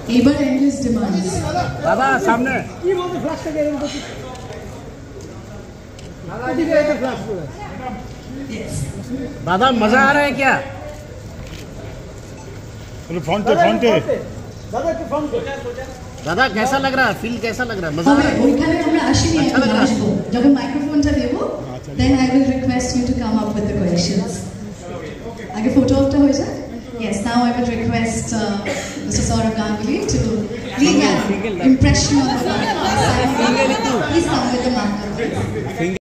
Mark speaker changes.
Speaker 1: एबर endless demands.
Speaker 2: दादा सामने दादा मजा आ रहा है क्या?
Speaker 3: फ्रंट
Speaker 2: दादा कैसा लग रहा है? फील कैसा लग रहा है? मजा आ रहा है?
Speaker 1: ওইখানে আমরা আসিনি
Speaker 2: अच्छा लग
Speaker 1: এখন
Speaker 2: रहा है?
Speaker 1: আসবো যখন মাইক্রোফোনটা দেব then I will request you to come up with the questions। আগে ফটো অফটা হয়ে যায়। Yes, now I will request Mr. Saurabh Ganguly to recap impression of the podcast। Please come with the marker.